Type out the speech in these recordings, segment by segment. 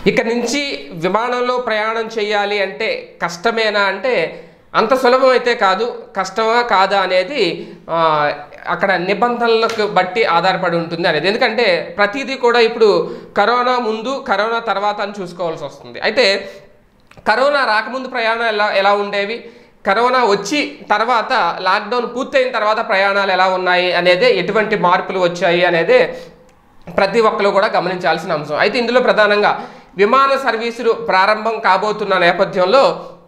ఇక నుంచి విమానంలో ప్రయాణం చేయాలి అంటే కష్టమేనా అంటే అంత సులభం అయితే కాదు. కష్టమా కాదా అనేది అక్కడ నిబంధనలకు బట్టి ఆధారపడి ఉంటుంది అనేది. ఎందుకంటే ప్రతిదీ కూడా ఇప్పుడు కరోనా ముందు కరోనా తర్వాత అని చూసుకోవాల్సి వస్తుంది. అయితే కరోనా రాకముందు ప్రయాణాలు ఎలా ఉండేవి, కరోనా వచ్చి తర్వాత లాక్డౌన్ పూర్తయిన తర్వాత ప్రయాణాలు ఎలా ఉన్నాయి అనేదే, ఎటువంటి మార్పులు వచ్చాయి అనేదే ప్రతి ఒక్కరు కూడా గమనించాల్సిన అంశం. అయితే ఇందులో ప్రధానంగా విమాన సర్వీసులు ప్రారంభం కాబోతున్న నేపథ్యంలో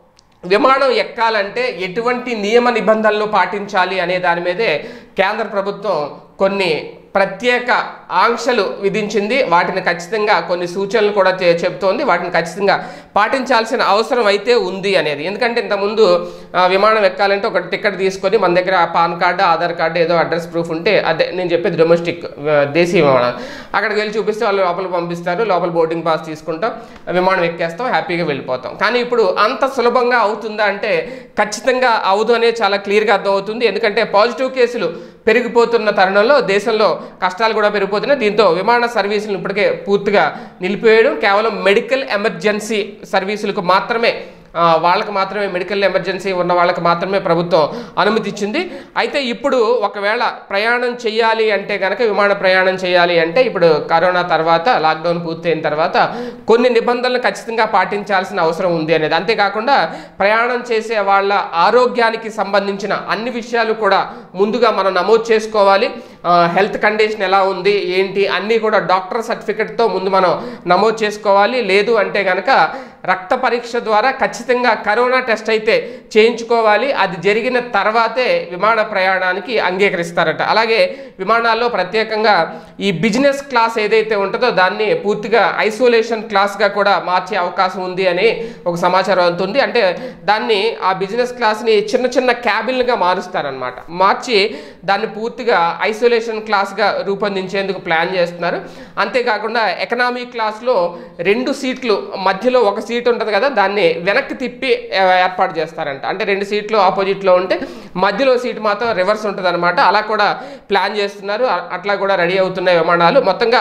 విమానం ఎక్కాలంటే ఎటువంటి నియమ నిబంధనలు పాటించాలి అనే దాని మీదే కేంద్ర ప్రభుత్వం కొన్ని ప్రత్యేక ఆంక్షలు విధించింది. వాటిని ఖచ్చితంగా కొన్ని సూచనలు కూడా చెబుతోంది. వాటిని ఖచ్చితంగా పాటించాల్సిన అవసరం అయితే ఉంది అనేది. ఎందుకంటే ఇంతకుముందు విమానం ఎక్కాలంటే ఒక టికెట్ తీసుకొని మన దగ్గర పాన్ కార్డు, ఆధార్ కార్డు, ఏదో అడ్రస్ ప్రూఫ్ ఉంటే, అదే నేను చెప్పేది డొమెస్టిక్ దేశీయ విమానం, అక్కడికి వెళ్ళి చూపిస్తే వాళ్ళు లోపల పంపిస్తారు, లోపల బోర్డింగ్ పాస్ తీసుకుంటాం, విమానం ఎక్కేస్తాం, హ్యాపీగా వెళ్ళిపోతాం. కానీ ఇప్పుడు అంత సులభంగా అవుతుందా అంటే ఖచ్చితంగా అవదు అనేది చాలా క్లియర్గా అర్థమవుతుంది. ఎందుకంటే పాజిటివ్ కేసులు పెరిగిపోతున్న తరుణంలో దేశంలో కష్టాలు కూడా పెరిగిపోతున్నాయి. దీంతో విమాన సర్వీసులను ఇప్పటికే పూర్తిగా నిలిపివేయడం, కేవలం మెడికల్ ఎమర్జెన్సీ సర్వీసులకు మాత్రమే, వాళ్ళకి మాత్రమే, మెడికల్ ఎమర్జెన్సీ ఉన్న వాళ్ళకి మాత్రమే ప్రభుత్వం అనుమతి ఇచ్చింది. అయితే ఇప్పుడు ఒకవేళ ప్రయాణం చేయాలి అంటే కనుక, విమాన ప్రయాణం చేయాలి అంటే ఇప్పుడు కరోనా తర్వాత, లాక్డౌన్ పూర్తయిన తర్వాత కొన్ని నిబంధనలు ఖచ్చితంగా పాటించాల్సిన అవసరం ఉంది అనేది. అంతేకాకుండా ప్రయాణం చేసే వాళ్ళ ఆరోగ్యానికి సంబంధించిన అన్ని విషయాలు కూడా ముందుగా మనం నమోదు చేసుకోవాలి. హెల్త్ కండిషన్ ఎలా ఉంది ఏంటి అన్నీ కూడా డాక్టర్ సర్టిఫికెట్తో ముందు మనం నమోదు చేసుకోవాలి. లేదు అంటే కనుక రక్త పరీక్ష ద్వారా ఖచ్చితంగా కరోనా టెస్ట్ అయితే చేయించుకోవాలి. అది జరిగిన తర్వాతే విమాన ప్రయాణానికి అంగీకరిస్తారట. అలాగే విమానాల్లో ప్రత్యేకంగా ఈ బిజినెస్ క్లాస్ ఏదైతే ఉంటుందో దాన్ని పూర్తిగా ఐసోలేషన్ క్లాస్గా కూడా మార్చే అవకాశం ఉంది అని ఒక సమాచారం అవుతుంది. అంటే దాన్ని, ఆ బిజినెస్ క్లాస్ని చిన్న చిన్న క్యాబిన్లుగా మారుస్తారనమాట. మార్చి దాన్ని పూర్తిగా ఐసోలేషన్ క్లాస్గా రూపొందించేందుకు ప్లాన్ చేస్తున్నారు. అంతేకాకుండా ఎకనామీ క్లాస్లో 2 సీట్లు మధ్యలో ఒక సీట్ ఉంటుంది కదా, దాన్ని వెనక్కి తిప్పి ఏర్పాటు చేస్తారంట. అంటే 2 సీట్లు ఆపోజిట్లో ఉంటే మధ్యలో సీట్ మాత్రం రివర్స్ ఉంటుంది అనమాట. అలా కూడా ప్లాన్ చేస్తున్నారు. అట్లా కూడా రెడీ అవుతున్నాయి విమానాలు. మొత్తంగా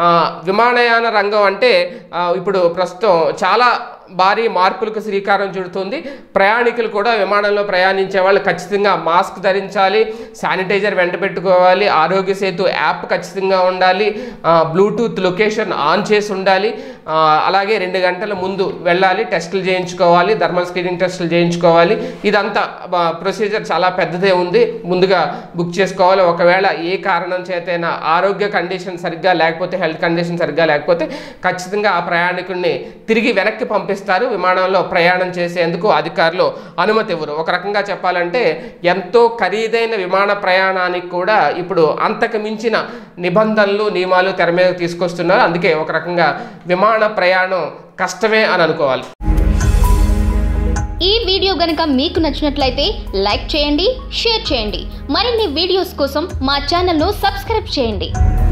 విమానయాన రంగం అంటే ఇప్పుడు ప్రస్తుతం చాలా భారీ మార్పులకు శ్రీకారం చుడుతుంది. ప్రయాణికులు కూడా విమానంలో ప్రయాణించే వాళ్ళు ఖచ్చితంగా మాస్క్ ధరించాలి, శానిటైజర్ వెంట పెట్టుకోవాలి, ఆరోగ్య సేతు యాప్ ఖచ్చితంగా ఉండాలి, బ్లూటూత్ లొకేషన్ ఆన్ చేసి ఉండాలి, అలాగే 2 గంటల ముందు వెళ్ళాలి, టెస్టులు చేయించుకోవాలి, థర్మల్ స్క్రీనింగ్ టెస్టులు చేయించుకోవాలి. ఇదంతా ప్రొసీజర్ చాలా పెద్దదే ఉంది. ముందుగా బుక్ చేసుకోవాలి. ఒకవేళ ఏ కారణం చేతైనా ఆరోగ్య కండిషన్ సరిగ్గా లేకపోతే, హెల్త్ కండిషన్ సరిగ్గా లేకపోతే ఖచ్చితంగా ఆ ప్రయాణికుడిని తిరిగి వెనక్కి పంపిస్తారు. విమానంలో ప్రయాణం చేసేందుకు అధికారులు అనుమతి ఇవ్వరు. ఒక రకంగా చెప్పాలంటే ఎంతో ఖరీదైన విమాన ప్రయాణానికి కూడా ఇప్పుడు అంతకు మించిన నిబంధనలు, నియమాలు తెర మీద తీసుకొస్తున్నారు. అందుకే ఒక రకంగా విమాన ప్రయాణం కష్టమే అని అనుకోవాలి. ఈ వీడియో గనుక మీకు నచ్చినట్లయితే లైక్ చేయండి, షేర్ చేయండి. మరిన్ని వీడియోస్ కోసం మా ఛానల్ను సబ్స్క్రైబ్ చేయండి.